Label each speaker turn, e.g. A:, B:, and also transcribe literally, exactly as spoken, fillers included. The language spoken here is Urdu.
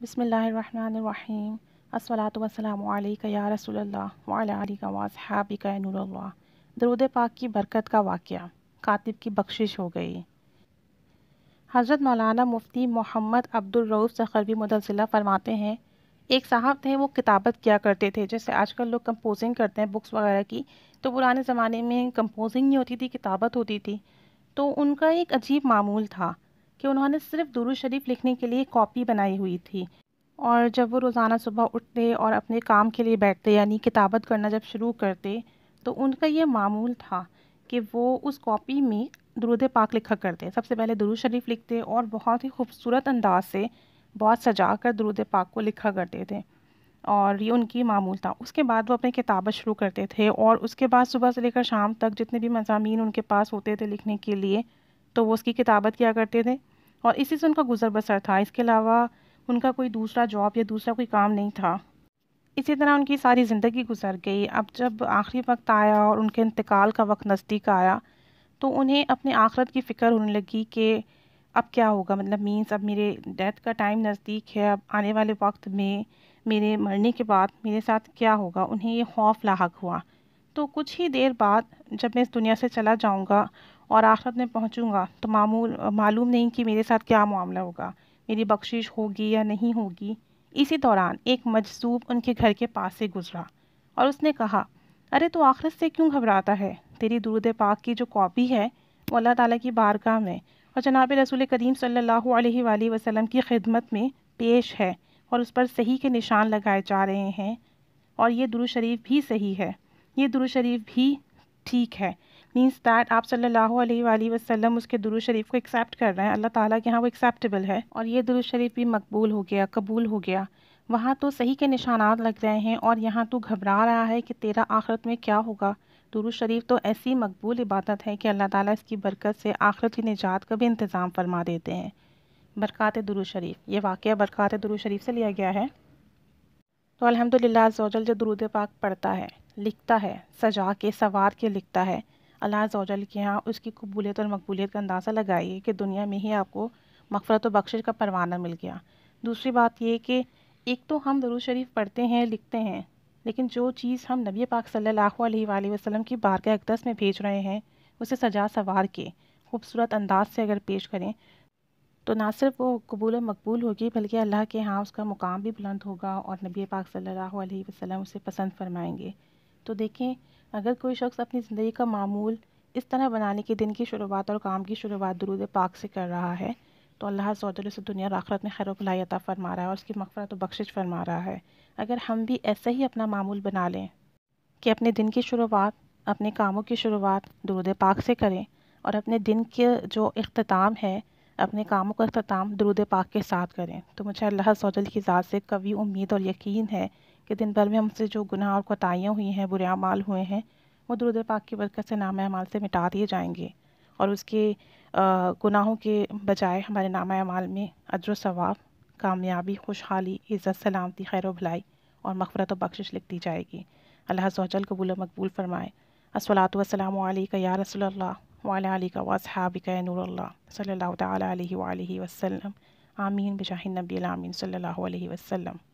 A: بسم اللہ الرحمن الرحیم الصلاۃ والسلام علیک یا رسول اللہ وعلی آلک و اصحابک یا نور اللہ۔ درود پاک کی برکت کا واقعہ، کاتب کی بخشش ہو گئی۔ حضرت مولانا مفتی محمد عبدالر رؤف سخروی مدلسلہ فرماتے ہیں، ایک صاحب تھے، وہ کتابت کیا کرتے تھے۔ جیسے آج کل لوگ کمپوزنگ کرتے ہیں بکس وغیرہ کی، تو پرانے زمانے میں کمپوزنگ نہیں ہوتی تھی، کتابت ہوتی تھی۔ تو ان کا ایک عجیب معمول تھا کہ انہوں نے صرف درود شریف لکھنے کے لیے کاپی بنائی ہوئی تھی، اور جب وہ روزانہ صبح اٹھتے اور اپنے کام کے لیے بیٹھتے، یعنی کتابت کرنا جب شروع کرتے، تو ان کا یہ معمول تھا کہ وہ اس کاپی میں درود پاک لکھا کرتے۔ سب سے پہلے درود شریف لکھتے اور بہت ہی خوبصورت انداز سے بہت سجا کر درود پاک کو لکھا کرتے تھے، اور یہ ان کی معمول تھا۔ اس کے بعد وہ اپنی کتابت شروع کرتے تھے، اور اس کے بعد صبح سے لے کر شام تک جتنے بھی مضامین ان کے پاس ہوتے تھے لکھنے کے لیے، تو وہ اس کی کتابت کیا کرتے تھے، اور اسی سے ان کا گزر بسر تھا۔ اس کے علاوہ ان کا کوئی دوسرا جاب یا دوسرا کوئی کام نہیں تھا۔ اسی طرح ان کی ساری زندگی گزر گئی۔ اب جب آخری وقت آیا اور ان کے انتقال کا وقت نزدیک آیا، تو انہیں اپنے آخرت کی فکر ہونے لگی کہ اب کیا ہوگا، مطلب مینس اب میرے ڈیتھ کا ٹائم نزدیک ہے، اب آنے والے وقت میں میرے مرنے کے بعد میرے ساتھ کیا ہوگا۔ انہیں یہ خوف لاحق ہوا۔ تو کچھ ہی دیر بعد جب میں اس دنیا سے چلا جاؤں گا اور آخرت میں پہنچوں گا، تو معمول معلوم نہیں کہ میرے ساتھ کیا معاملہ ہوگا، میری بخشش ہوگی یا نہیں ہوگی۔ اسی دوران ایک مجذوب ان کے گھر کے پاس سے گزرا، اور اس نے کہا، ارے تو آخرت سے کیوں گھبراتا ہے؟ تیری درود پاک کی جو کاپی ہے وہ اللہ تعالیٰ کی بارگاہ میں اور جناب رسول کریم صلی اللہ علیہ وآلہ وسلم کی خدمت میں پیش ہے، اور اس پر صحیح کے نشان لگائے جا رہے ہیں، اور یہ درود شریف بھی صحیح ہے، یہ درود شریف بھی ٹھیک ہے۔ مینس دیٹ آپ صلی اللہ علیہ وآلہ وسلم اس کے درود شریف کو ایکسیپٹ کر رہے ہیں، اللہ تعالیٰ کے ہاں وہ ایکسیپٹیبل ہے، اور یہ درود شریف بھی مقبول ہو گیا، قبول ہو گیا۔ وہاں تو صحیح کے نشانات لگ رہے ہیں، اور یہاں تو گھبرا رہا ہے کہ تیرا آخرت میں کیا ہوگا۔ درود شریف تو ایسی مقبول عبادت ہے کہ اللہ تعالیٰ اس کی برکت سے آخرت کی نجات کا بھی انتظام فرما دیتے ہیں۔ برکات درود شریف، یہ واقعہ برکات درود شریف سے لیا گیا ہے۔ تو الحمدللہ عز و جل جو درود پاک پڑھتا ہے، لکھتا ہے، سجا کے سوار کے لکھتا ہے، اللہ عز و جل کے ہاں اس کی قبولیت اور مقبولیت کا اندازہ لگائیے کہ دنیا میں ہی آپ کو مغفرت و بخشش کا پروانہ مل گیا۔ دوسری بات یہ کہ ایک تو ہم درود شریف پڑھتے ہیں، لکھتے ہیں، لیکن جو چیز ہم نبی پاک صلی اللہ علیہ وآلہ وسلم کی بارگاہ اقدس میں بھیج رہے ہیں، اسے سجا سوار کے خوبصورت انداز سے اگر پیش کریں، تو نہ صرف وہ قبول و مقبول ہوگی، بلکہ اللہ کے ہاں اس کا مقام بھی بلند ہوگا، اور نبی پاک صلی اللہ علیہ وسلم اسے پسند فرمائیں گے۔ تو دیکھیں، اگر کوئی شخص اپنی زندگی کا معمول اس طرح بنانے کے دن کی شروعات اور کام کی شروعات درود پاک سے کر رہا ہے، تو اللہ عز و جل اسے دنیا اور آخرت میں خیر و بھلائی عطا فرما رہا ہے، اور اس کی مغفرت و بخشش فرما رہا ہے۔ اگر ہم بھی ایسا ہی اپنا معمول بنا لیں کہ اپنے دن کی شروعات، اپنے کاموں کی شروعات درود پاک سے کریں، اور اپنے دن کے جو اختتام ہے، اپنے کاموں کا اختتام درود پاک کے ساتھ کریں، تو مجھے اللہ عز و جل کی ذات سے قوی امید اور یقین ہے کہ دن بھر میں ہم سے جو گناہ اور کوتاہیاں ہوئی ہیں، برے اعمال ہوئے ہیں، وہ درود پاک کی برکت سے نامہ اعمال سے مٹا دیے جائیں گے، اور اس کے گناہوں کے بجائے ہمارے نامہ اعمال میں اجر و ثواب، کامیابی، خوشحالی، عزت، سلامتی، خیر و بھلائی اور مغفرت و بخشش لکھ دی جائے گی۔ اللہ عز و جل قبول و مقبول فرمائے۔ الصلاۃ والسلام علیک یا رسول اللہ وعلی آلک و اصحابک یا نور اللہ، صلی اللہ تعالیٰ علیہ وآلہ وسلم۔ آمین بجاہ النبی الامین صلی اللہ علیہ وسلم۔